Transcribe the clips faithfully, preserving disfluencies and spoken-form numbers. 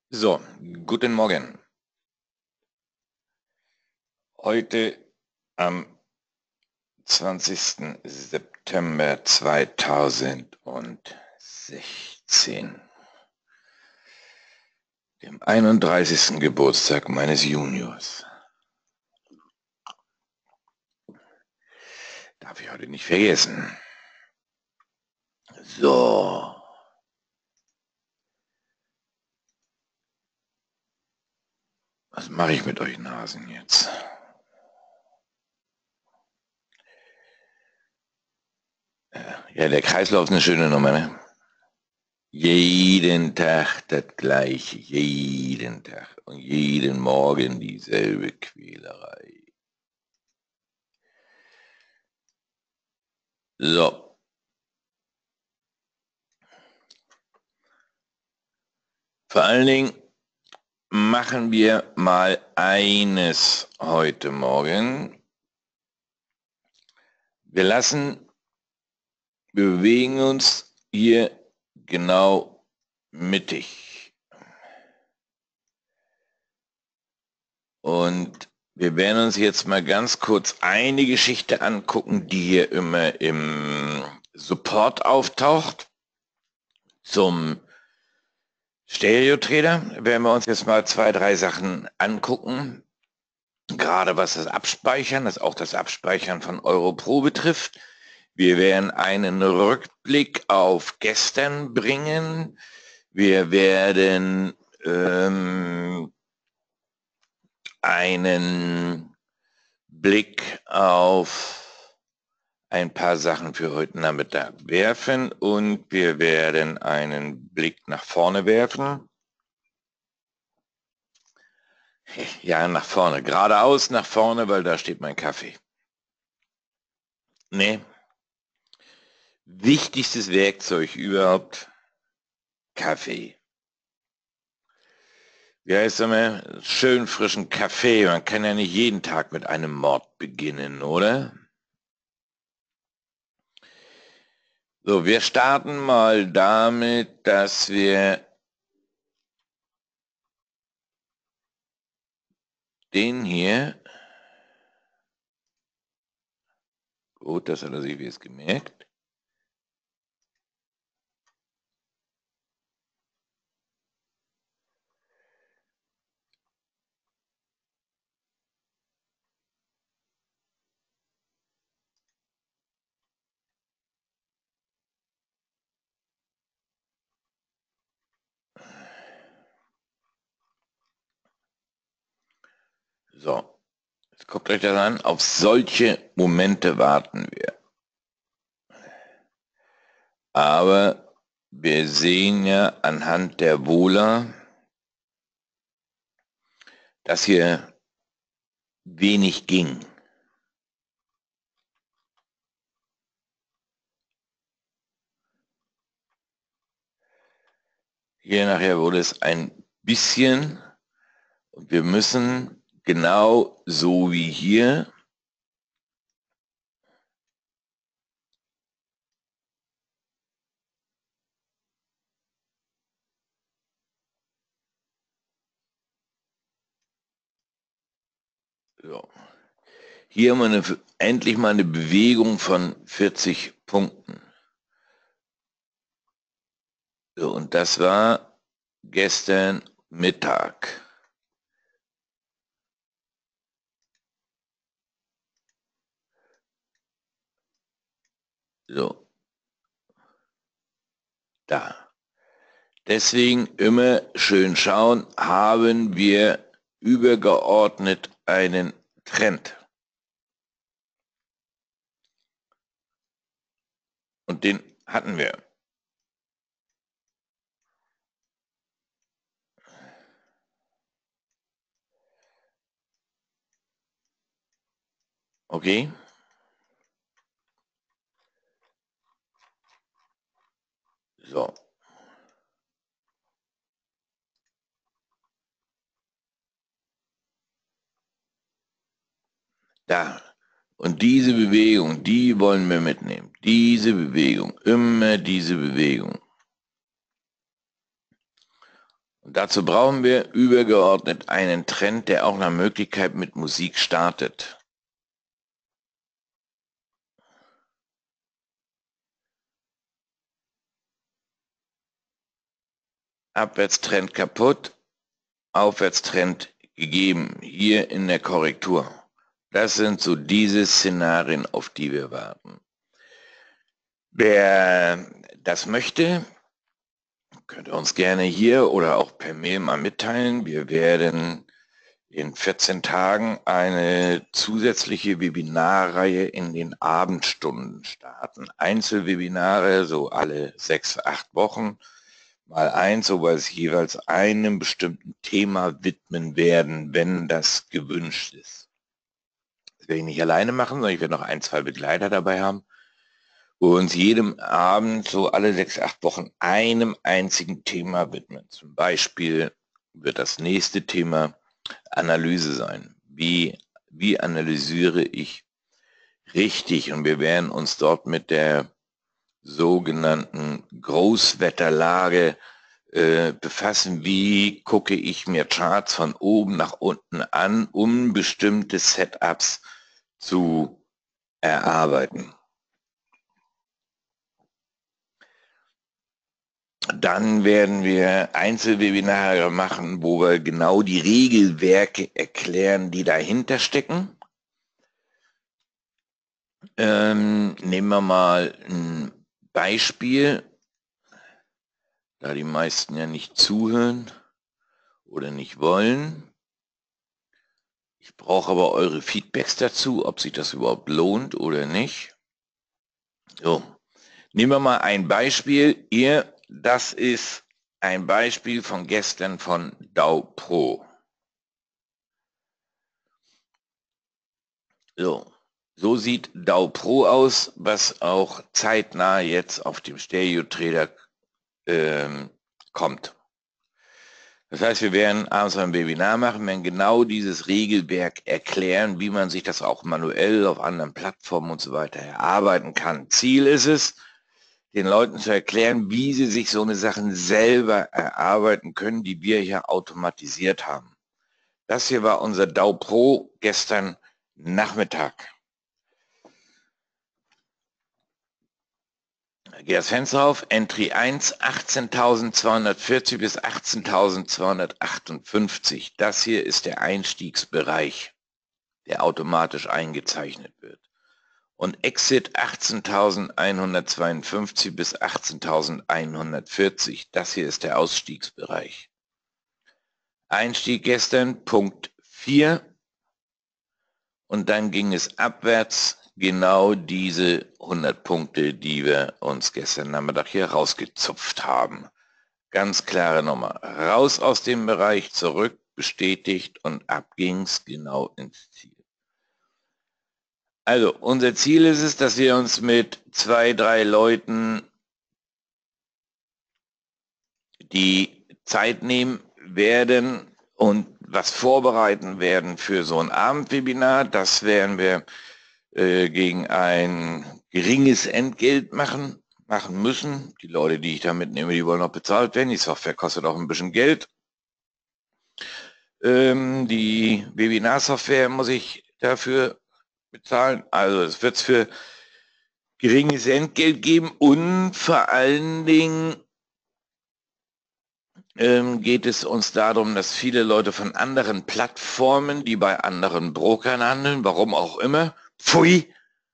So, guten Morgen. Heute am zwanzigsten September zweitausendsechzehn, dem einunddreißigsten Geburtstag meines Juniors. Darf ich heute nicht vergessen. So. Was mache ich mit euch Nasen jetzt? Ja, der Kreislauf ist eine schöne Nummer, ne? Jeden Tag das Gleiche, jeden Tag und jeden Morgen dieselbe Quälerei. So. Vor allen Dingen machen wir mal eines heute Morgen. Wir lassen, wir bewegen uns hier genau mittig. Und wir werden uns jetzt mal ganz kurz eine Geschichte angucken, die hier immer im Support auftaucht. Zum Stereo-Trader werden wir uns jetzt mal zwei, drei Sachen angucken. Gerade was das Abspeichern, das auch das Abspeichern von EuroPro betrifft. Wir werden einen Rückblick auf gestern bringen. Wir werden ähm, einen Blick auf ein paar Sachen für heute Nachmittag werfen und wir werden einen Blick nach vorne werfen. Ja, nach vorne. Geradeaus nach vorne, weil da steht mein Kaffee. Nee. Wichtigstes Werkzeug überhaupt, Kaffee. Wie heißt das mal? Schön frischen Kaffee. Man kann ja nicht jeden Tag mit einem Mord beginnen, oder? So, wir starten mal damit, dass wir den hier, gut, das hat er sich jetzt gemerkt. So, jetzt guckt euch das an. Auf solche Momente warten wir. Aber wir sehen ja anhand der Vola, dass hier wenig ging. Hier nachher wurde es ein bisschen und wir müssen genau so wie hier so, hier haben wir eine, endlich mal eine Bewegung von vierzig Punkten. So, und das war gestern Mittag. So. Da. Deswegen immer schön schauen, haben wir übergeordnet einen Trend. Und den hatten wir. Okay? So. Da. Und diese Bewegung, die wollen wir mitnehmen. Diese Bewegung, immer diese Bewegung. Und dazu brauchen wir übergeordnet einen Trend, der auch nach Möglichkeit mit Musik startet. Abwärtstrend kaputt, Aufwärtstrend gegeben, hier in der Korrektur. Das sind so diese Szenarien, auf die wir warten. Wer das möchte, könnt ihr uns gerne hier oder auch per Mail mal mitteilen. Wir werden in vierzehn Tagen eine zusätzliche Webinarreihe in den Abendstunden starten. Einzelwebinare, so alle sechs, acht Wochen, mal eins, so weil es jeweils einem bestimmten Thema widmen werden, wenn das gewünscht ist. Das werde ich nicht alleine machen, sondern ich werde noch ein, zwei Begleiter dabei haben, wo wir uns jedem Abend so alle sechs, acht Wochen einem einzigen Thema widmen. Zum Beispiel wird das nächste Thema Analyse sein. Wie, wie analysiere ich richtig? Und wir werden uns dort mit der sogenannten Großwetterlage äh, befassen. Wie gucke ich mir Charts von oben nach unten an, um bestimmte Setups zu erarbeiten. Dann werden wir Einzelwebinare machen, wo wir genau die Regelwerke erklären, die dahinter stecken. Ähm, nehmen wir mal ein Beispiel, da die meisten ja nicht zuhören oder nicht wollen. Ich brauche aber eure Feedbacks dazu, ob sich das überhaupt lohnt oder nicht. So, nehmen wir mal ein Beispiel. Ihr, das ist ein Beispiel von gestern von Dow Pro. So, so sieht Dow Pro aus, was auch zeitnah jetzt auf dem Stereo Trader ähm, kommt. Das heißt, wir werden abends ein Webinar machen, werden genau dieses Regelwerk erklären, wie man sich das auch manuell auf anderen Plattformen und so weiter erarbeiten kann. Ziel ist es, den Leuten zu erklären, wie sie sich so eine Sachen selber erarbeiten können, die wir hier automatisiert haben. Das hier war unser Dow Pro gestern Nachmittag. Geh das Fenster auf, Entry eins, achtzehntausendzweihundertvierzig bis achtzehntausendzweihundertachtundfünfzig. Das hier ist der Einstiegsbereich, der automatisch eingezeichnet wird. Und Exit achtzehntausendeinhundertzweiundfünfzig bis achtzehntausendeinhundertvierzig. Das hier ist der Ausstiegsbereich. Einstieg gestern, Punkt vier. Und dann ging es abwärts, genau diese hundert Punkte, die wir uns gestern Nachmittag hier rausgezupft haben. Ganz klare Nummer. Raus aus dem Bereich, zurück, bestätigt und ab ging's genau ins Ziel. Also unser Ziel ist es, dass wir uns mit zwei, drei Leuten die Zeit nehmen werden und was vorbereiten werden für so ein Abendwebinar. Das werden wir äh, gegen ein geringes Entgelt machen, machen müssen. Die Leute, die ich da mitnehme, die wollen auch bezahlt werden. Die Software kostet auch ein bisschen Geld. Ähm, die Webinar-Software muss ich dafür bezahlen. Also es wird es für geringes Entgelt geben und vor allen Dingen ähm, geht es uns darum, dass viele Leute von anderen Plattformen, die bei anderen Brokern handeln, warum auch immer, pfui,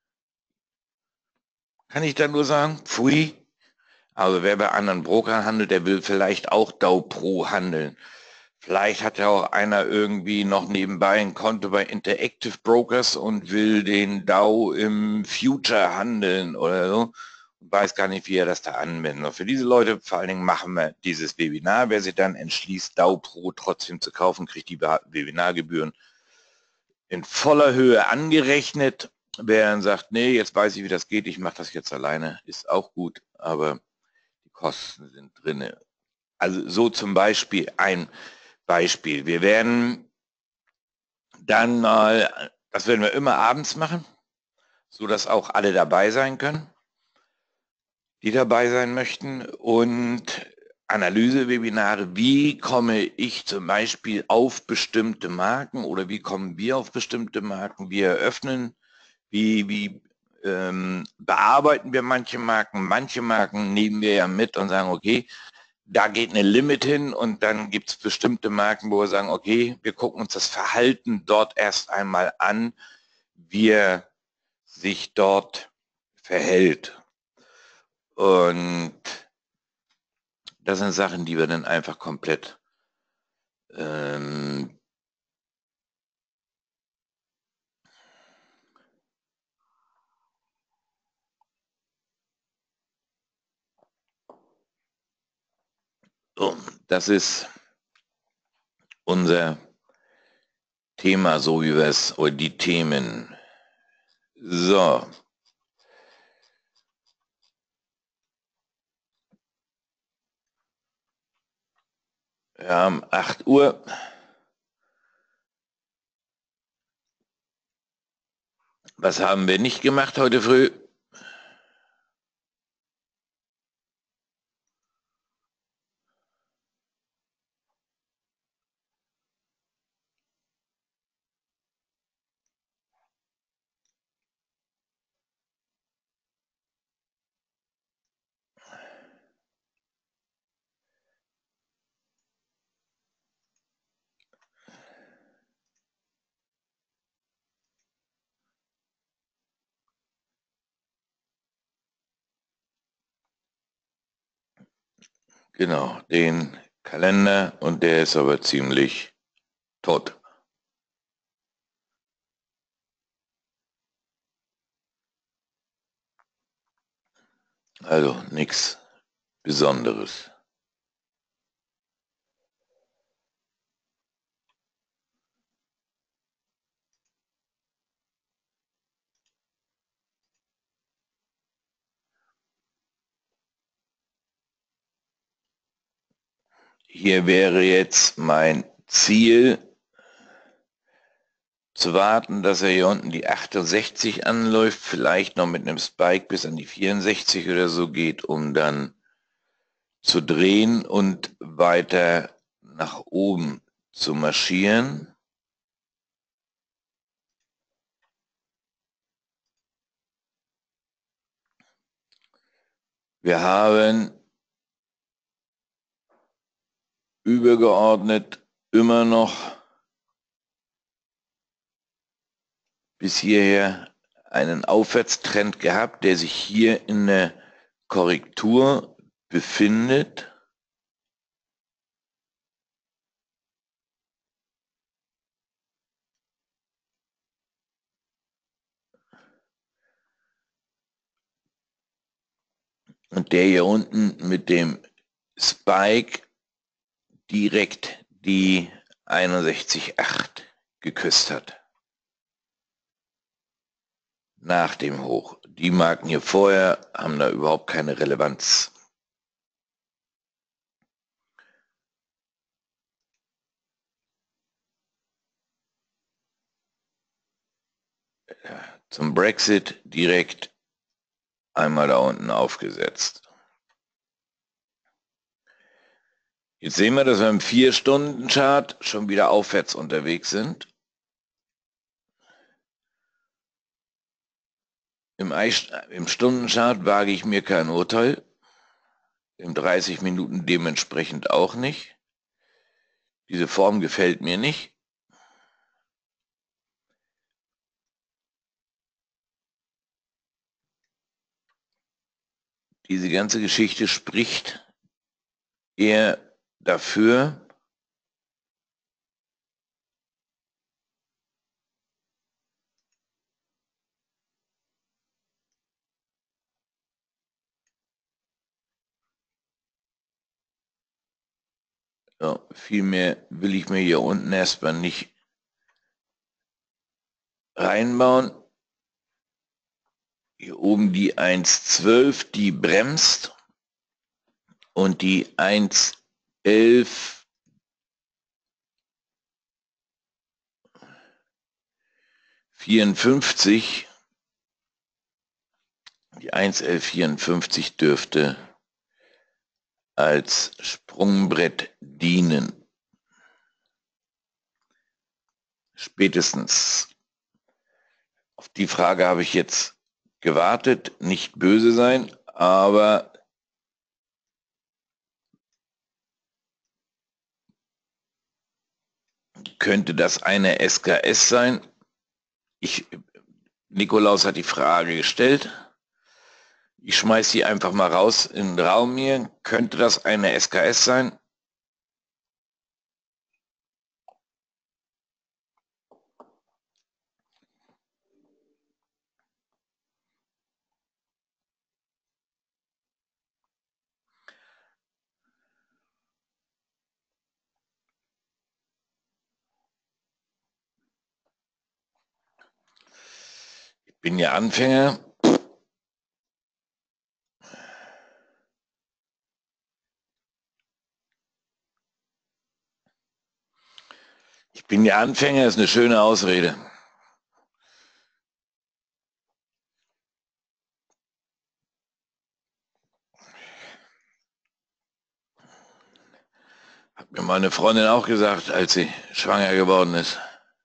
kann ich da nur sagen, pfui. Also wer bei anderen Brokern handelt, der will vielleicht auch Dow Pro handeln. Vielleicht hat ja auch einer irgendwie noch nebenbei ein Konto bei Interactive Brokers und will den Dow im Future handeln oder so. Und weiß gar nicht, wie er das da anwendet. Und für diese Leute vor allen Dingen machen wir dieses Webinar. Wer sich dann entschließt, Dow Pro trotzdem zu kaufen, kriegt die Webinargebühren in voller Höhe angerechnet. Wer dann sagt, nee, jetzt weiß ich, wie das geht, ich mache das jetzt alleine, ist auch gut, aber die Kosten sind drin. Also so zum Beispiel ein Beispiel. Wir werden dann mal, das werden wir immer abends machen, so dass auch alle dabei sein können, die dabei sein möchten. Und Analyse-Webinare, wie komme ich zum Beispiel auf bestimmte Marken oder wie kommen wir auf bestimmte Marken, wir eröffnen, wie, wie ähm, bearbeiten wir manche Marken, manche Marken nehmen wir ja mit und sagen, okay, da geht eine Limit hin und dann gibt es bestimmte Marken, wo wir sagen, okay, wir gucken uns das Verhalten dort erst einmal an, wie er sich dort verhält. Und das sind Sachen, die wir dann einfach komplett ähm, so, das ist unser Thema, so wie wir es, oder die Themen. So. Wir haben acht Uhr. Was haben wir nicht gemacht heute früh? Genau, den Kalender, und der ist aber ziemlich tot. Also nichts Besonderes. Hier wäre jetzt mein Ziel, zu warten, dass er hier unten die achtundsechzig anläuft, vielleicht noch mit einem Spike bis an die vierundsechzig oder so geht, um dann zu drehen und weiter nach oben zu marschieren. Wir haben übergeordnet immer noch bis hierher einen Aufwärtstrend gehabt, der sich hier in der Korrektur befindet. Und der hier unten mit dem Spike direkt die einundsechzig Komma acht geküsst hat. Nach dem Hoch. Die Marken hier vorher haben da überhaupt keine Relevanz. Zum Brexit direkt einmal da unten aufgesetzt. Jetzt sehen wir, dass wir im vier Stunden Chart schon wieder aufwärts unterwegs sind. Im, im Stundenchart wage ich mir kein Urteil. Im dreißig Minuten dementsprechend auch nicht. Diese Form gefällt mir nicht. Diese ganze Geschichte spricht eher dafür, ja, viel mehr will ich mir hier unten erstmal nicht reinbauen. Hier oben die eins zwölf, die bremst, und die eins elf vierundfünfzig, die eins elf vierundfünfzig dürfte als Sprungbrett dienen. Spätestens. Auf die Frage habe ich jetzt gewartet, nicht böse sein, aber könnte das eine S K S sein? Ich, Nikolaus hat die Frage gestellt. Ich schmeiße sie einfach mal raus in den Raum hier. Könnte das eine S K S sein? Ich bin ja Anfänger. Ich bin ja Anfänger, ist eine schöne Ausrede. Hat mir meine Freundin auch gesagt, als sie schwanger geworden ist.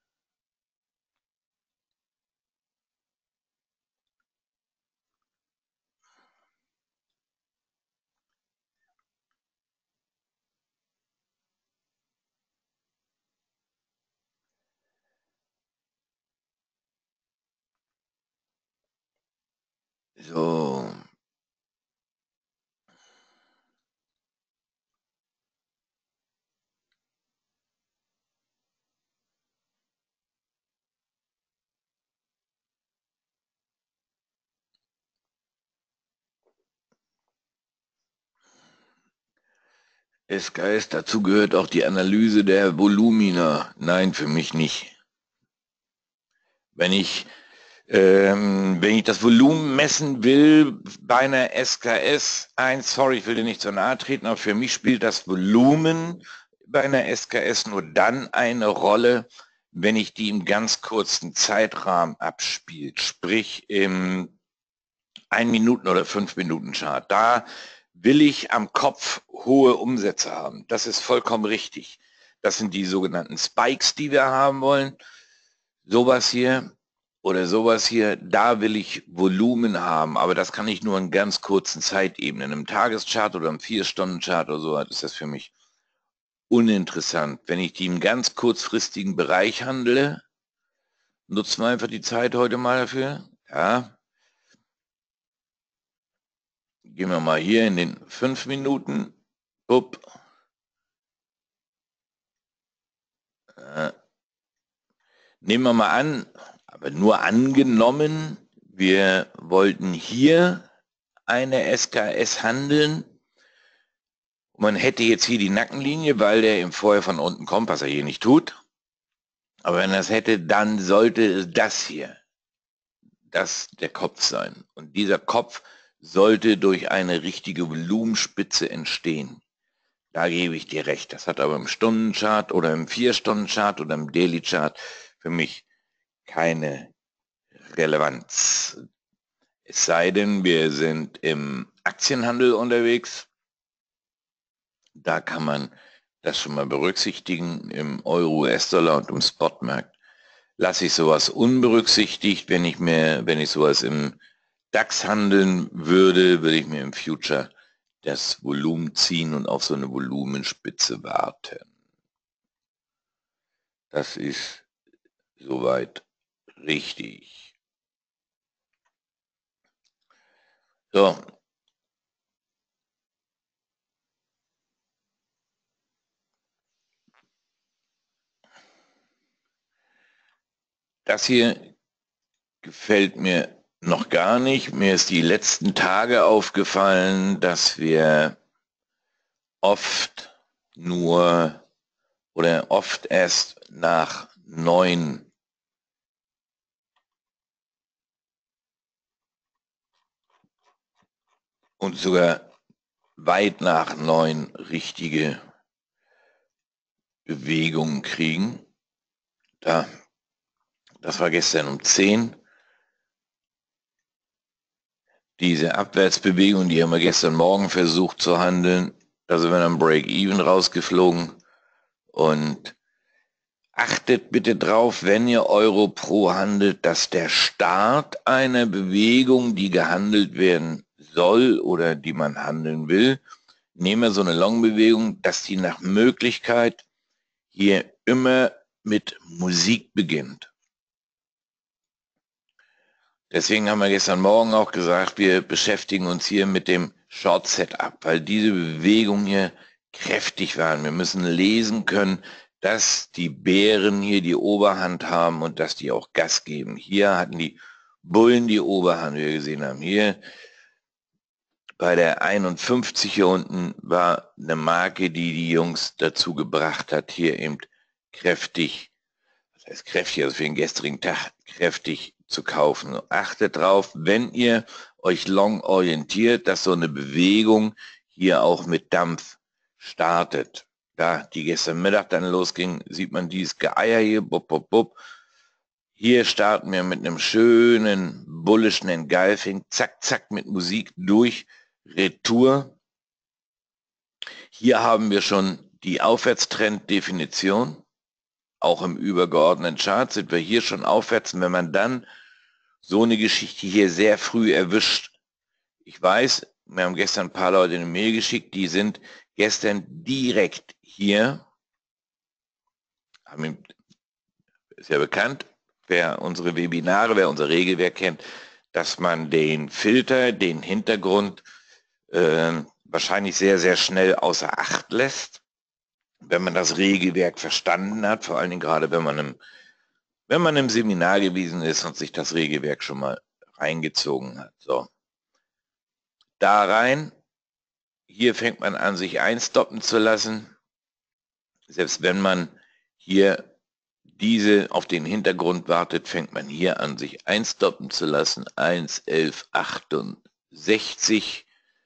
So. S K S, dazu gehört auch die Analyse der Volumina. Nein, für mich nicht. Wenn ich, ähm, wenn ich das Volumen messen will bei einer S K S eins, sorry, ich will dir nicht so nahe treten, aber für mich spielt das Volumen bei einer S K S nur dann eine Rolle, wenn ich die im ganz kurzen Zeitrahmen abspielt, sprich im ein Minuten oder fünf Minuten Chart. Da will ich am Kopf hohe Umsätze haben. Das ist vollkommen richtig. Das sind die sogenannten Spikes, die wir haben wollen. Sowas hier oder sowas hier, da will ich Volumen haben, aber das kann ich nur in ganz kurzen Zeitebenen. Im Tageschart oder im vier-Stunden-Chart oder so ist das für mich uninteressant. Wenn ich die im ganz kurzfristigen Bereich handle, nutzen wir einfach die Zeit heute mal dafür. Ja. Gehen wir mal hier in den fünf Minuten. Upp. Äh, nehmen wir mal an, aber nur angenommen, wir wollten hier eine S K S handeln. Man hätte jetzt hier die Nackenlinie, weil der im Vorher von unten kommt, was er hier nicht tut. Aber wenn er das hätte, dann sollte das hier das der Kopf sein. Und dieser Kopf sollte durch eine richtige Volumenspitze entstehen. Da gebe ich dir recht. Das hat aber im Stundenchart oder im vier-Stunden-Chart oder im Daily-Chart für mich keine Relevanz. Es sei denn, wir sind im Aktienhandel unterwegs. Da kann man das schon mal berücksichtigen. Im Euro, U S-Dollar und im Spotmarkt lasse ich sowas unberücksichtigt. Wenn ich mir, wenn ich sowas im DAX handeln würde, würde ich mir im Future das Volumen ziehen und auf so eine Volumenspitze warten. Das ist soweit richtig. So. Das hier gefällt mir noch gar nicht. Mir ist die letzten Tage aufgefallen, dass wir oft nur oder oft erst nach neun und sogar weit nach neun richtige Bewegungen kriegen. Da, das war gestern um zehn. Diese Abwärtsbewegung, die haben wir gestern Morgen versucht zu handeln, Da sind wir dann Break-Even rausgeflogen. Und achtet bitte drauf, wenn ihr Euro Pro handelt, dass der Start einer Bewegung, die gehandelt werden soll oder die man handeln will, nehmen wir so eine Long-Bewegung, dass die nach Möglichkeit hier immer mit Musik beginnt. Deswegen haben wir gestern Morgen auch gesagt, wir beschäftigen uns hier mit dem Short Setup, weil diese Bewegungen hier kräftig waren. Wir müssen lesen können, dass die Bären hier die Oberhand haben und dass die auch Gas geben. Hier hatten die Bullen die Oberhand, wie wir gesehen haben. Hier bei der einundfünfzig hier unten war eine Marke, die die Jungs dazu gebracht hat, hier eben kräftig, das heißt kräftig, also für den gestrigen Tag kräftig zu kaufen. Achtet drauf, wenn ihr euch long orientiert, dass so eine Bewegung hier auch mit Dampf startet. Da die gestern Mittag dann losging, sieht man dieses Geeier hier, bub, bub, bub. Hier starten wir mit einem schönen bullischen Engulfing, zack, zack, mit Musik durch, Retour. Hier haben wir schon die Aufwärtstrenddefinition. Auch im übergeordneten Chart sind wir hier schon aufwärts. Und wenn man dann so eine Geschichte hier sehr früh erwischt, ich weiß, wir haben gestern ein paar Leute eine Mail geschickt, die sind gestern direkt hier, haben, ist ja bekannt, wer unsere Webinare, wer unser Regelwerk kennt, dass man den Filter, den Hintergrund äh, wahrscheinlich sehr, sehr schnell außer Acht lässt, wenn man das Regelwerk verstanden hat, vor allen Dingen gerade wenn man im, wenn man im Seminar gewesen ist und sich das Regelwerk schon mal reingezogen hat. So. Da rein, hier fängt man an, sich einstoppen zu lassen, selbst wenn man hier diese auf den Hintergrund wartet, fängt man hier an, sich einstoppen zu lassen. eins elf achtundsechzig.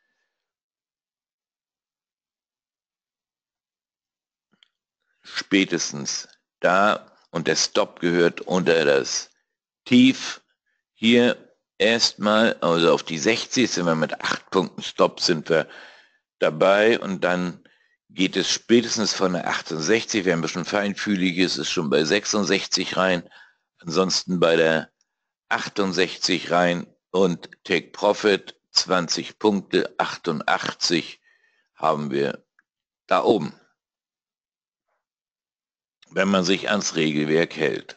Spätestens da, und der Stop gehört unter das Tief. Hier erstmal, also auf die sechzig sind wir mit acht Punkten Stop sind wir dabei und dann geht es spätestens von der achtundsechzig, wer ein bisschen feinfühlig ist, ist schon bei sechsundsechzig rein, ansonsten bei der achtundsechzig rein und Take Profit zwanzig Punkte, achtundachtzig haben wir da oben, wenn man sich ans Regelwerk hält.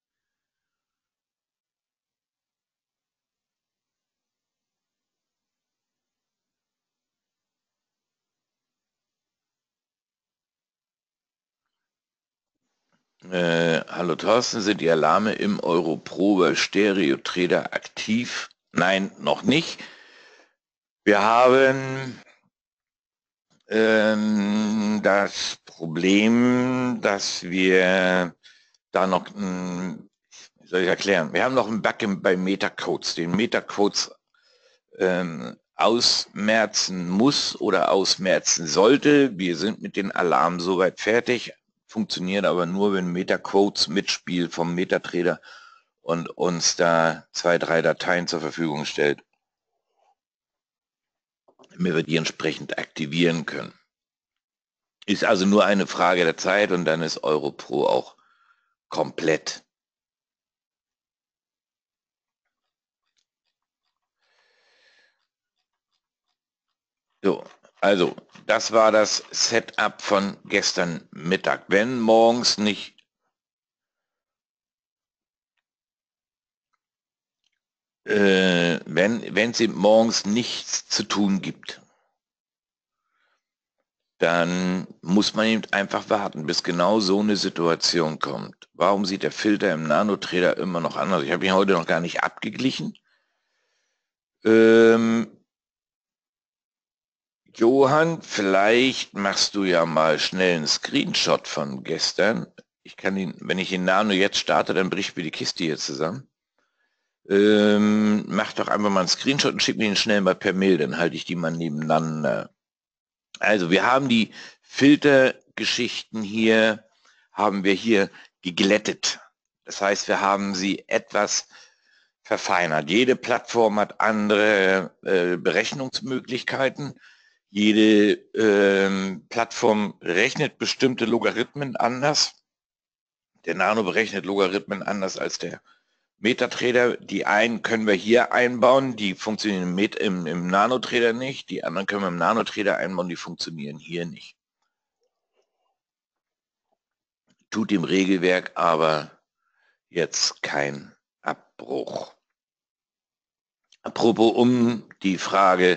Äh, hallo Thorsten, sind die Alarme im Euro Pro bei Stereo Trader aktiv? Nein, noch nicht. Wir haben ähm, das Problem, dass wir da noch, ein, wie soll ich erklären, wir haben noch einen Bug bei Metacodes, den Metacodes ähm, ausmerzen muss oder ausmerzen sollte. Wir sind mit den Alarmen soweit fertig, funktioniert aber nur, wenn Metacodes mitspielt vom Metatrader und uns da zwei, drei Dateien zur Verfügung stellt, damit wir die entsprechend aktivieren können. Ist also nur eine Frage der Zeit und dann ist Euro Pro auch komplett. So, also das war das Setup von gestern Mittag. Wenn morgens nicht äh, wenn wenn es eben morgens nichts zu tun gibt, dann muss man eben einfach warten, bis genau so eine Situation kommt. Warum sieht der Filter im Nano-Trader immer noch anders? Ich habe ihn heute noch gar nicht abgeglichen. Ähm, Johann, vielleicht machst du ja mal schnell einen Screenshot von gestern. Ich kann ihn, wenn ich den Nano jetzt starte, dann bricht mir die Kiste hier zusammen. Ähm, mach doch einfach mal einen Screenshot und schick mir den schnell mal per Mail, dann halte ich die mal nebeneinander. Also wir haben die Filtergeschichten hier, haben wir hier geglättet. Das heißt, wir haben sie etwas verfeinert. Jede Plattform hat andere äh, Berechnungsmöglichkeiten. Jede ähm, Plattform rechnet bestimmte Logarithmen anders. Der Nano berechnet Logarithmen anders als der MetaTrader. Die einen können wir hier einbauen, die funktionieren im, Met im, im Nano-Trader nicht. Die anderen können wir im Nano-Trader einbauen, die funktionieren hier nicht. Tut dem Regelwerk aber jetzt kein Abbruch. Apropos um die Frage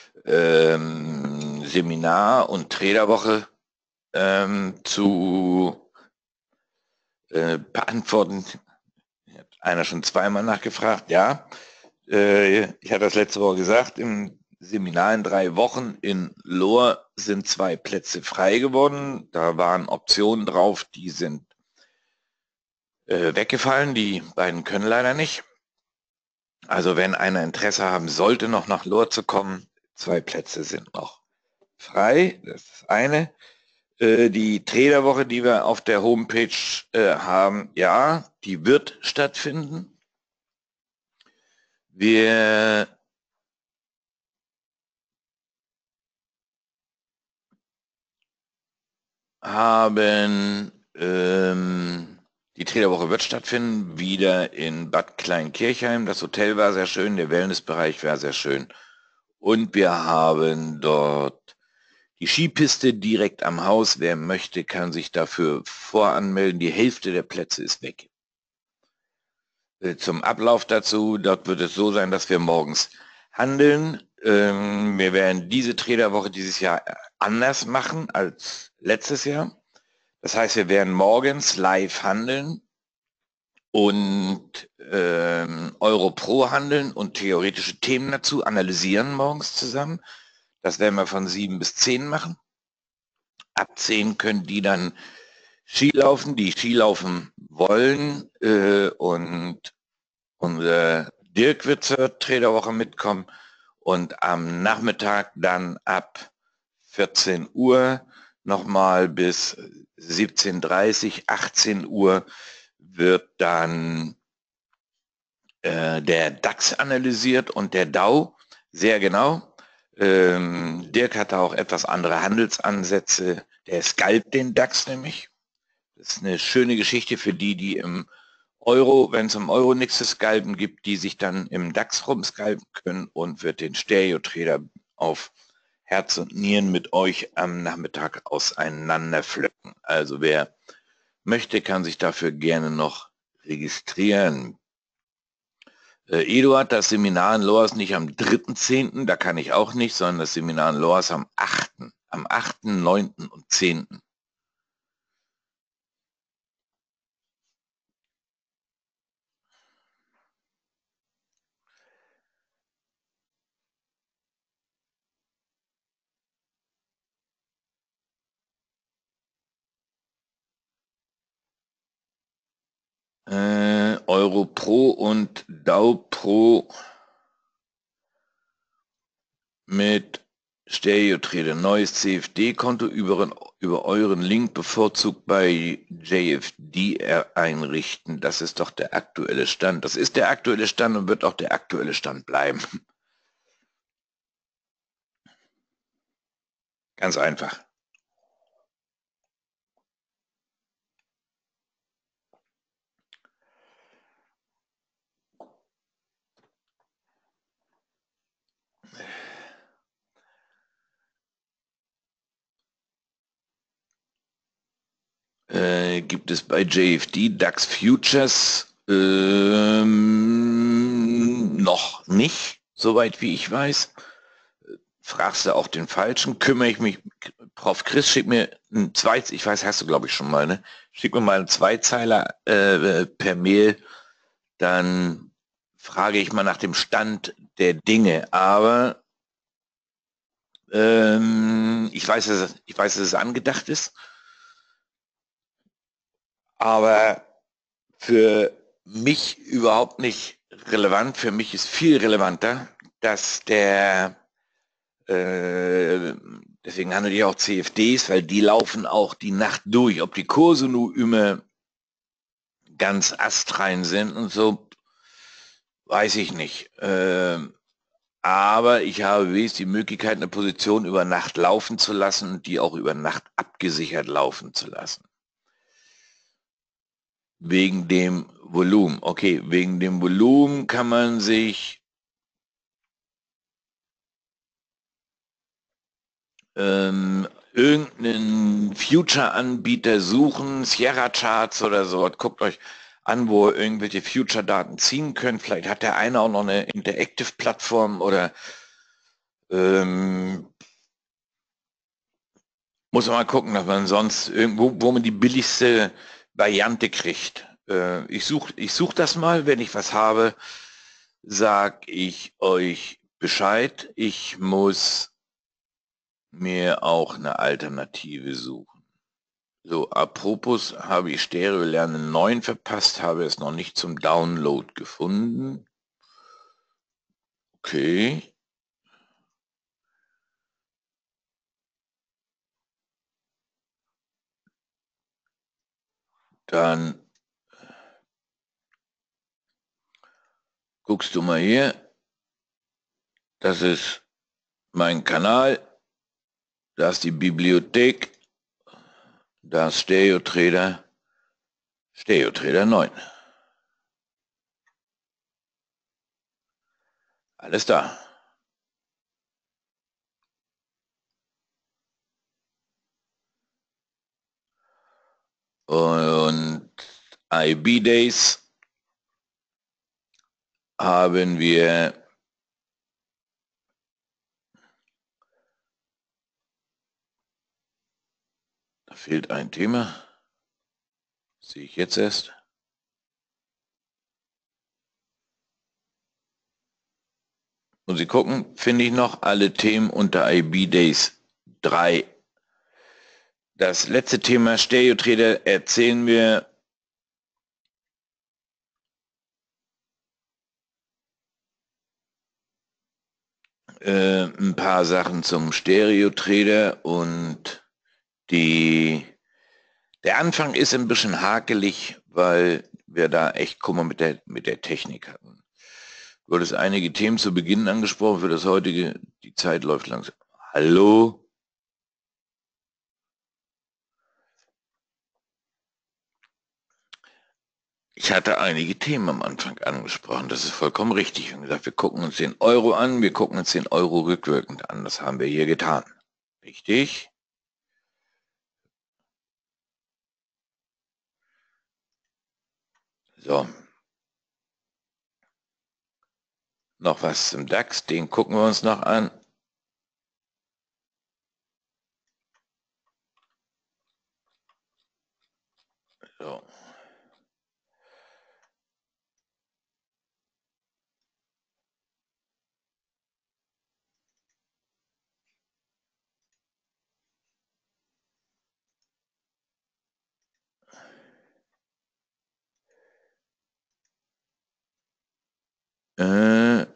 ähm, Seminar und Traderwoche ähm, zu äh, beantworten. Hat einer schon zweimal nachgefragt. Ja, äh, ich hatte das letzte Woche gesagt, im Seminar in drei Wochen in Lohr sind zwei Plätze frei geworden. Da waren Optionen drauf, die sind äh, weggefallen. Die beiden können leider nicht. Also wenn einer Interesse haben sollte, noch nach Lohr zu kommen, zwei Plätze sind noch frei. Das ist das eine. Äh, die Traderwoche, die wir auf der Homepage äh, haben, ja, die wird stattfinden. Wir haben ähm, die Traderwoche wird stattfinden, wieder in Bad Kleinkirchheim. Das Hotel war sehr schön, der Wellnessbereich war sehr schön. Und wir haben dort die Skipiste direkt am Haus. Wer möchte, kann sich dafür voranmelden. Die Hälfte der Plätze ist weg. Äh, Zum Ablauf dazu, dort wird es so sein, dass wir morgens handeln. Ähm, wir werden diese Traderwoche dieses Jahr anders machen als letztes Jahr. Das heißt, wir werden morgens live handeln und ähm, Euro Pro handeln und theoretische Themen dazu analysieren morgens zusammen. Das werden wir von sieben bis zehn machen. Ab zehn können die dann Skilaufen, die Skilaufen wollen äh, und unser Dirk wird zur Traderwoche mitkommen und am Nachmittag dann ab vierzehn Uhr nochmal bis siebzehn Uhr dreißig, achtzehn Uhr wird dann äh, der DAX analysiert und der Dow, sehr genau. Ähm, Dirk hatte auch etwas andere Handelsansätze. Der scalpt den DAX nämlich. Das ist eine schöne Geschichte für die, die im Euro, wenn es im Euro nichts zu scalpen gibt, die sich dann im DAX rumscalpen können und wird den Stereo-Trader auf Herz und Nieren mit euch am Nachmittag auseinanderpflücken. Also wer möchte, kann sich dafür gerne noch registrieren. Äh, Eduard, das Seminar in Lohr ist nicht am dritten zehnten, da kann ich auch nicht, sondern das Seminar in Lohr ist am achten Am achten, neunten und zehnten Äh, Euro Pro und Dow Pro mit Stereo-Trader. Neues C F D-Konto über, über euren Link bevorzugt bei J F D einrichten. Das ist doch der aktuelle Stand. Das ist der aktuelle Stand und wird auch der aktuelle Stand bleiben. Ganz einfach. Äh, gibt es bei J F D DAX Futures ähm, noch nicht, soweit wie ich weiß. Fragst du auch den Falschen, kümmere ich mich, Prof Chris, schick mir ein Zweit, ich weiß, hast du glaube ich schon mal, ne? Schick mir mal einen Zweizeiler äh, per Mail, dann frage ich mal nach dem Stand der Dinge, aber ähm, ich weiß, dass es, ich weiß, dass es angedacht ist, aber für mich überhaupt nicht relevant. Für mich ist viel relevanter, dass der, äh, deswegen handelt ihr auch C F Ds, weil die laufen auch die Nacht durch. Ob die Kurse nur immer ganz astrein sind und so, weiß ich nicht. Äh, aber ich habe wenigstens die Möglichkeit, eine Position über Nacht laufen zu lassen und die auch über Nacht abgesichert laufen zu lassen. Wegen dem Volumen. Okay, wegen dem Volumen kann man sich ähm, irgendeinen Future-Anbieter suchen, Sierra Charts oder so. Guckt euch an, wo ihr irgendwelche Future-Daten ziehen könnt. Vielleicht hat der eine auch noch eine Interactive-Plattform oder ähm, muss man mal gucken, dass man sonst irgendwo, wo man die billigste Variante kriegt. Äh, ich suche ich such das mal, wenn ich was habe, sag ich euch Bescheid. Ich muss mir auch eine Alternative suchen. So, apropos, habe ich Stereo Lernen neun verpasst, habe es noch nicht zum Download gefunden. Okay. Dann guckst du mal hier. Das ist mein Kanal. Da ist die Bibliothek. Da ist Stereo Trader. Stereo Trader neun. Alles da. Und I B Days haben wir da fehlt ein Thema. Sehe ich jetzt erst. Und Sie gucken, finde ich noch alle Themen unter I B Days drei. Das letzte Thema Stereo Trader erzählen wir äh, ein paar Sachen zum Stereo Trader und die, der Anfang ist ein bisschen hakelig, weil wir da echt Kummer mit der, mit der Technik hatten. Du hattest einige Themen zu Beginn angesprochen für das heutige, die Zeit läuft langsam. Hallo? Ich hatte einige Themen am Anfang angesprochen, das ist vollkommen richtig. Wir haben gesagt, wir gucken uns den Euro an, wir gucken uns den Euro rückwirkend an. Das haben wir hier getan. Richtig? So. Noch was zum DAX, den gucken wir uns noch an. So. Äh,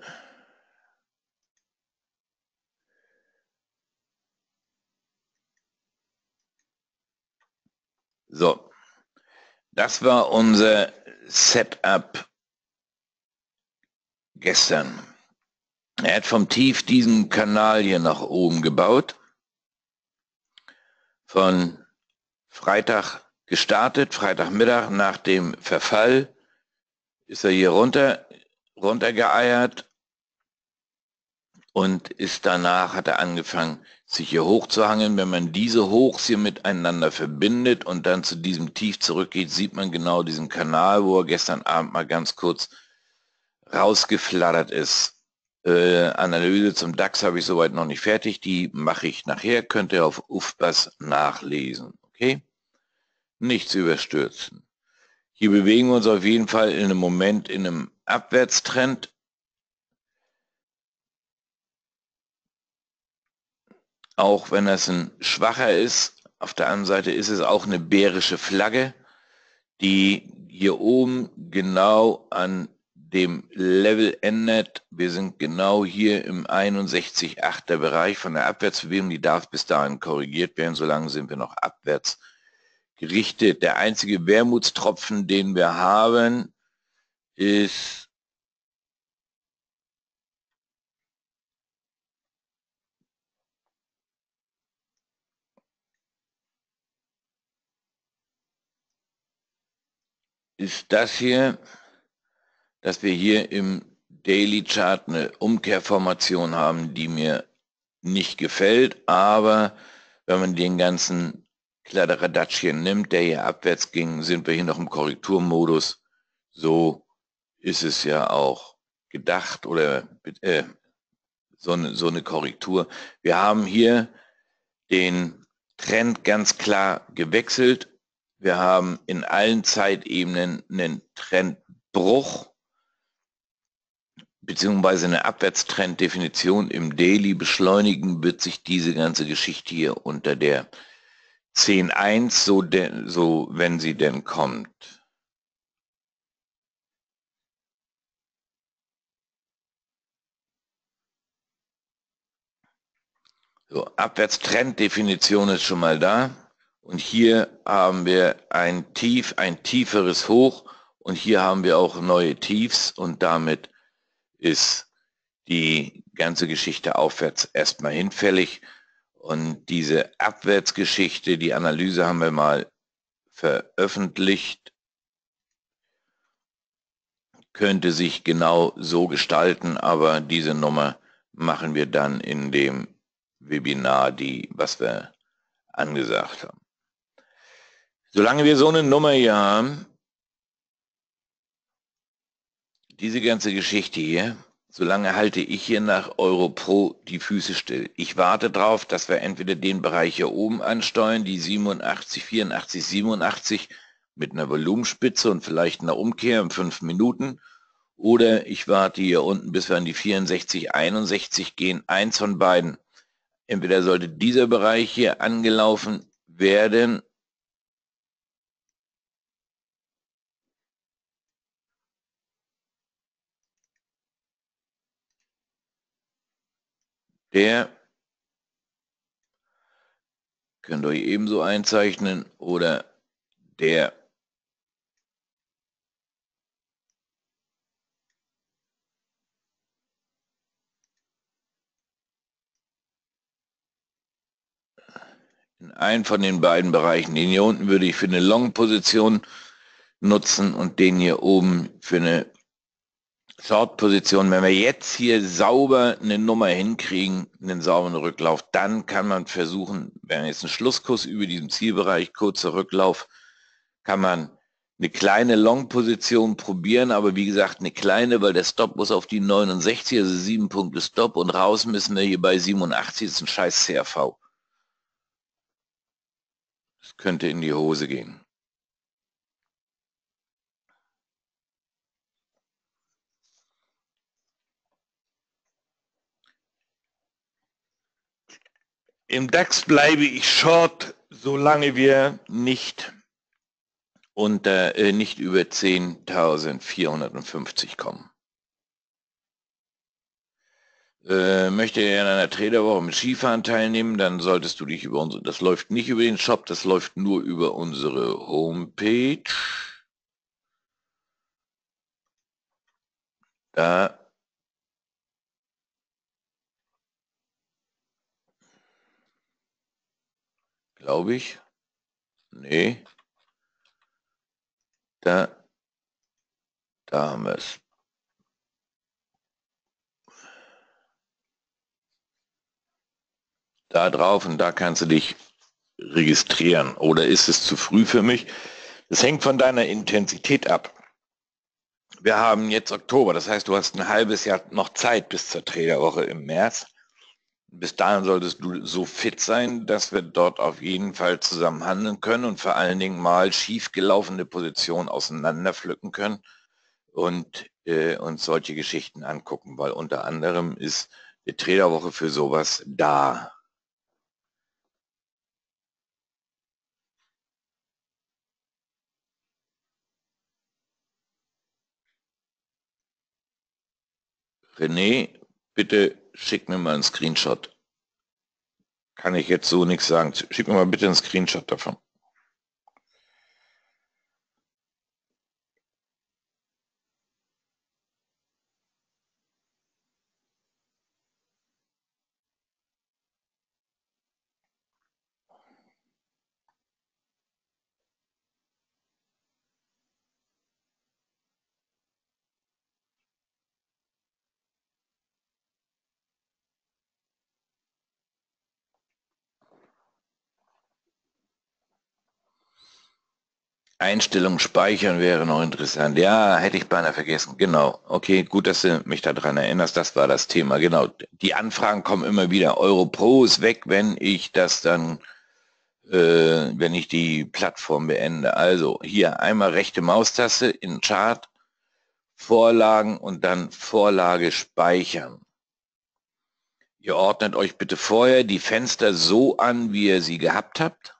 so, das war unser Setup gestern. Er hat vom Tief diesen Kanal hier nach oben gebaut. Von Freitag gestartet, Freitagmittag nach dem Verfall ist er hier runter, runtergeeiert und ist danach, hat er angefangen, sich hier hochzuhangeln. Wenn man diese Hochs hier miteinander verbindet und dann zu diesem Tief zurückgeht, sieht man genau diesen Kanal, wo er gestern Abend mal ganz kurz rausgeflattert ist. Äh, Analyse zum DAX habe ich soweit noch nicht fertig, die mache ich nachher, könnt ihr auf U F B A S nachlesen, okay? Nichts überstürzen. Hier bewegen wir uns auf jeden Fall in einem Moment in einem Abwärtstrend. Auch wenn das ein schwacher ist, auf der anderen Seite ist es auch eine bärische Flagge, die hier oben genau an dem Level ändert. Wir sind genau hier im einundsechzig Komma achter Bereich von der Abwärtsbewegung. Die darf bis dahin korrigiert werden. Solange sind wir noch abwärts gerichtet. Der einzige Wermutstropfen, den wir haben, ist ist das hier, dass wir hier im Daily Chart eine Umkehrformation haben, die mir nicht gefällt, aber wenn man den ganzen Kladderadatsch hier nimmt, der hier abwärts ging, sind wir hier noch im Korrekturmodus. So ist es ja auch gedacht oder äh, so, eine, so eine Korrektur. Wir haben hier den Trend ganz klar gewechselt. Wir haben in allen Zeitebenen einen Trendbruch beziehungsweise eine Abwärtstrenddefinition. Im Daily beschleunigen wird sich diese ganze Geschichte hier unter der zehn Komma eins, so, so wenn sie denn kommt. So, Abwärtstrenddefinition ist schon mal da. Und hier haben wir ein Tief, ein tieferes Hoch. Und hier haben wir auch neue Tiefs. Und damit ist die ganze Geschichte aufwärts erstmal hinfällig. Und diese Abwärtsgeschichte, die Analyse haben wir mal veröffentlicht, könnte sich genau so gestalten, aber diese Nummer machen wir dann in dem Webinar, die, was wir angesagt haben. Solange wir so eine Nummer hier haben, diese ganze Geschichte hier, solange halte ich hier nach Euro Pro die Füße still. Ich warte darauf, dass wir entweder den Bereich hier oben ansteuern, die siebenundachtzig, vierundachtzig, siebenundachtzig mit einer Volumenspitze und vielleicht einer Umkehr in fünf Minuten. Oder ich warte hier unten, bis wir an die vierundsechzig, einundsechzig gehen. Eins von beiden. Entweder sollte dieser Bereich hier angelaufen werden, der könnt ihr euch ebenso einzeichnen, oder der in einen von den beiden Bereichen. Den hier unten würde ich für eine Long-Position nutzen und den hier oben für eine Short-Position. Wenn wir jetzt hier sauber eine Nummer hinkriegen, einen sauberen Rücklauf, dann kann man versuchen, wenn jetzt ein Schlusskurs über diesem Zielbereich, kurzer Rücklauf, kann man eine kleine Long-Position probieren, aber wie gesagt, eine kleine, weil der Stop muss auf die neunundsechzig, also sieben Punkte Stop, und raus müssen wir hier bei siebenundachtzig, das ist ein scheiß C R V. Das könnte in die Hose gehen. Im DAX bleibe ich short, solange wir nicht unter, äh, nicht über zehntausendvierhundertfünfzig kommen. Äh, möchte er in einer Traderwoche mit Skifahren teilnehmen, dann solltest du dich über unsere, das läuft nicht über den Shop, das läuft nur über unsere Homepage. Da glaube ich, nee, da, da haben wir es. Da drauf, und da kannst du dich registrieren. Oder ist es zu früh für mich? Das hängt von deiner Intensität ab. Wir haben jetzt Oktober, das heißt, du hast ein halbes Jahr noch Zeit bis zur Traderwoche im März. Bis dahin solltest du so fit sein, dass wir dort auf jeden Fall zusammen handeln können und vor allen Dingen mal schiefgelaufene Positionen auseinanderpflücken können und äh, uns solche Geschichten angucken, weil unter anderem ist die Traderwoche für sowas da. René, bitte schick mir mal einen Screenshot. Kann ich jetzt so nichts sagen. Schick mir mal bitte einen Screenshot davon. Einstellungen speichern wäre noch interessant. Ja, hätte ich beinahe vergessen. Genau. Okay, gut, dass du mich daran erinnerst. Das war das Thema. Genau. Die Anfragen kommen immer wieder. EuroPro ist weg, wenn ich das dann, äh, wenn ich die Plattform beende. Also hier einmal rechte Maustaste in Chart, Vorlagen und dann Vorlage speichern. Ihr ordnet euch bitte vorher die Fenster so an, wie ihr sie gehabt habt.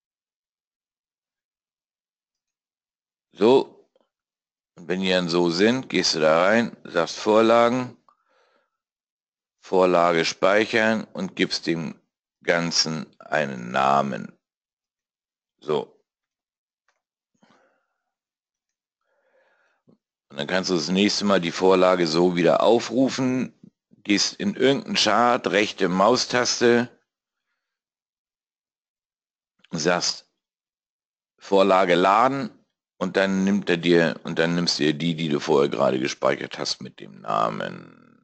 So, und wenn die dann so sind, gehst du da rein, sagst Vorlagen, Vorlage speichern und gibst dem Ganzen einen Namen. So. Und dann kannst du das nächste Mal die Vorlage so wieder aufrufen, gehst in irgendeinen Chart, rechte Maustaste, sagst Vorlage laden und dann nimmt er dir und dann nimmst du dir die, die du vorher gerade gespeichert hast mit dem Namen.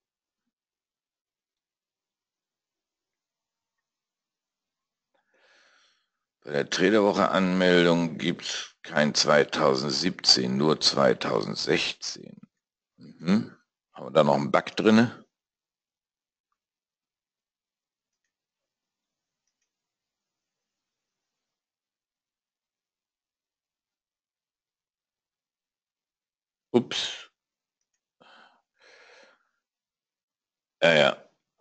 Bei der Traderwoche-Anmeldung gibt es kein zweitausendsiebzehn, nur zweitausendsechzehn. Mhm. Haben wir da noch einen Bug drin? Ups. Ja, ja.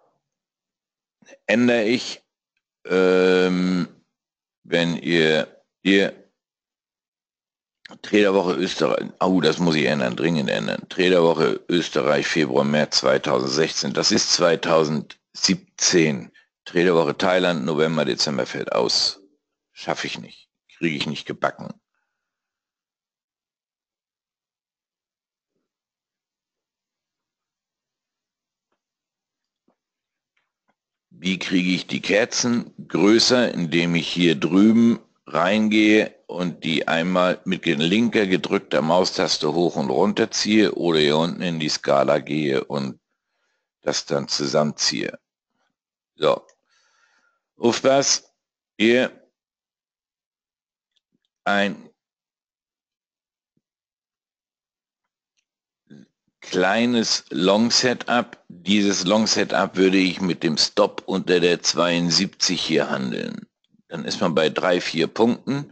Ändere ich, ähm, wenn ihr hier Traderwoche Österreich, oh, das muss ich ändern, dringend ändern. Traderwoche Österreich, Februar, März zweitausendsechzehn. Das ist zweitausendsiebzehn. Traderwoche Thailand, November, Dezember fällt aus. Schaffe ich nicht. Kriege ich nicht gebacken. Wie kriege ich die Kerzen größer, indem ich hier drüben reingehe und die einmal mit linker gedrückter Maustaste hoch und runter ziehe oder hier unten in die Skala gehe und das dann zusammenziehe. So, Aufpass, hier ein kleines Long Setup. Dieses Long Setup würde ich mit dem Stop unter der zweiundsiebzig hier handeln. Dann ist man bei drei, vier Punkten.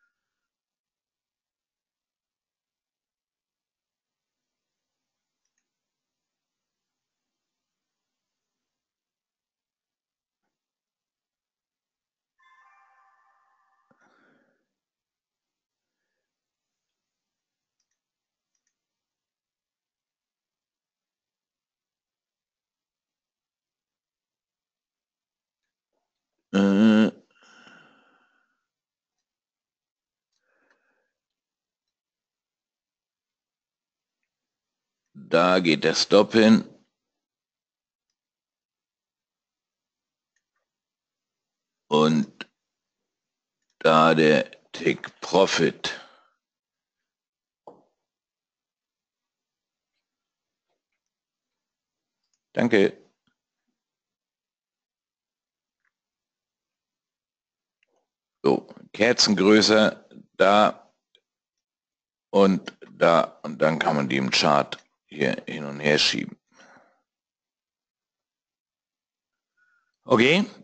Äh, da geht der Stop hin. Und da der Take Profit. Danke. So, Kerzengröße da und da und dann kann man die im Chart hier hin und her schieben. Okay.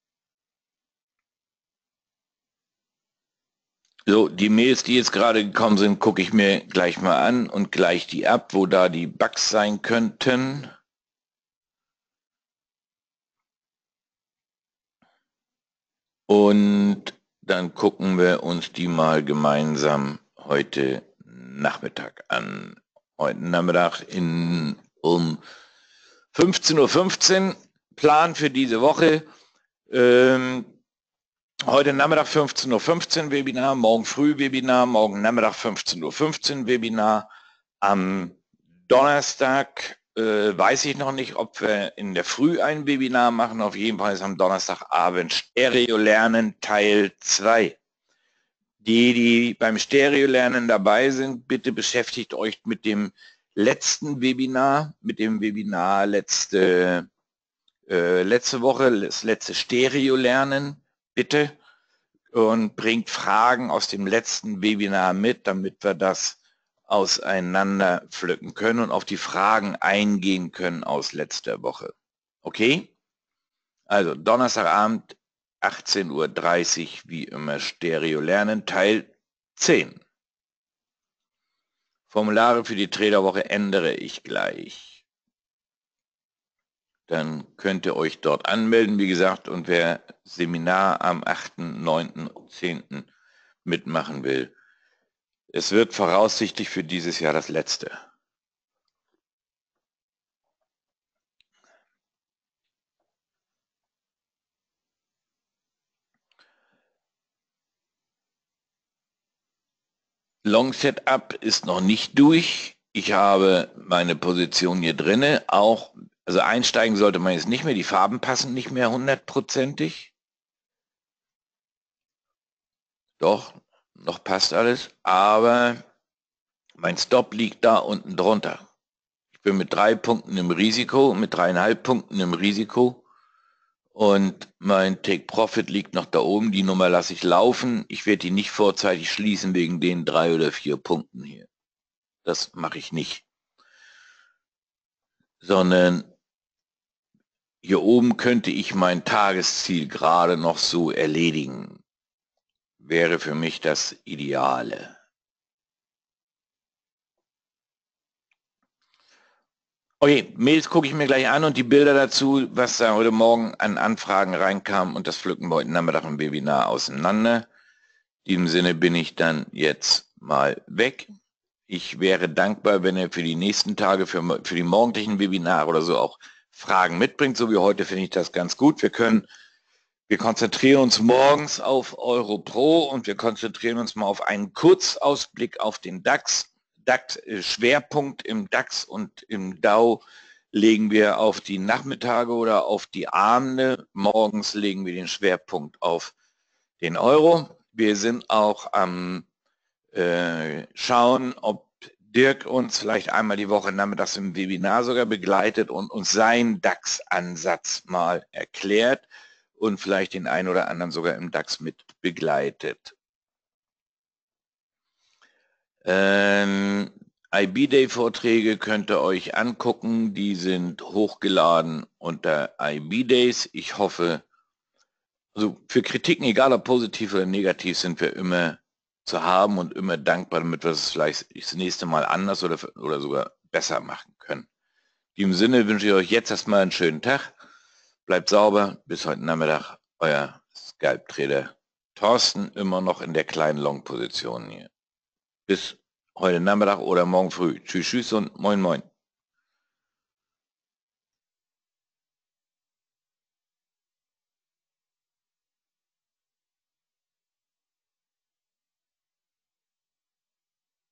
So, die Mails, die jetzt gerade gekommen sind, gucke ich mir gleich mal an und gleich die ab, wo da die Bugs sein könnten. Und dann gucken wir uns die mal gemeinsam heute Nachmittag an. Heute Nachmittag in, um fünfzehn Uhr fünfzehn, Plan für diese Woche. Ähm, heute Nachmittag fünfzehn Uhr fünfzehn Webinar, morgen früh Webinar, morgen Nachmittag fünfzehn Uhr fünfzehn Webinar. Am Donnerstag äh, weiß ich noch nicht, ob wir in der Früh ein Webinar machen. Auf jeden Fall ist am Donnerstagabend Stereo Lernen Teil zwei. Die, die beim Stereo Lernen dabei sind, bitte beschäftigt euch mit dem letzten Webinar, mit dem Webinar letzte Äh, letzte Woche, das letzte Stereo lernen, bitte. und bringt Fragen aus dem letzten Webinar mit, damit wir das auseinander pflücken können und auf die Fragen eingehen können aus letzter Woche. Okay? Also Donnerstagabend, achtzehn Uhr dreißig, wie immer Stereo lernen, Teil zehn. Formulare für die Traderwoche ändere ich gleich. Dann könnt ihr euch dort anmelden, wie gesagt, und wer Seminar am achten, neunten und zehnten mitmachen will. Es wird voraussichtlich für dieses Jahr das letzte. Long Setup ist noch nicht durch. Ich habe meine Position hier drinne. Auch, also einsteigen sollte man jetzt nicht mehr. Die Farben passen nicht mehr hundertprozentig. Doch, noch passt alles. Aber mein Stop liegt da unten drunter. Ich bin mit drei Punkten im Risiko, mit dreieinhalb Punkten im Risiko. Und mein Take Profit liegt noch da oben. Die Nummer lasse ich laufen. Ich werde die nicht vorzeitig schließen wegen den drei oder vier Punkten hier. Das mache ich nicht. Sondern hier oben könnte ich mein Tagesziel gerade noch so erledigen. Wäre für mich das Ideale. Okay, Mails gucke ich mir gleich an und die Bilder dazu, was da heute Morgen an Anfragen reinkam, und das pflücken wir heute Nachmittag im Webinar auseinander. In diesem Sinne bin ich dann jetzt mal weg. Ich wäre dankbar, wenn ihr für die nächsten Tage, für, für die morgendlichen Webinare oder so auch Fragen mitbringt. So wie heute finde ich das ganz gut. Wir können, wir konzentrieren uns morgens auf EuroPro und wir konzentrieren uns mal auf einen Kurzausblick auf den DAX. DAX, Schwerpunkt im DAX und im Dow legen wir auf die Nachmittage oder auf die Abende. Morgens legen wir den Schwerpunkt auf den Euro. Wir sind auch am äh, schauen, ob Dirk uns vielleicht einmal die Woche nachmittags im Webinar sogar begleitet und uns seinen DAX-Ansatz mal erklärt und vielleicht den einen oder anderen sogar im DAX mit begleitet. Ähm, I B-Day-Vorträge könnt ihr euch angucken, die sind hochgeladen unter I B-Days. Ich hoffe, also für Kritiken, egal ob positiv oder negativ, sind wir immer zu haben und immer dankbar, damit wir es vielleicht das nächste Mal anders oder, oder sogar besser machen können. In diesem Sinne wünsche ich euch jetzt erstmal einen schönen Tag. Bleibt sauber, bis heute Nachmittag, euer Scalp-Trader Thorsten, immer noch in der kleinen Long-Position hier. Bis heute Nachmittag oder morgen früh. Tschüss, tschüss und moin, moin.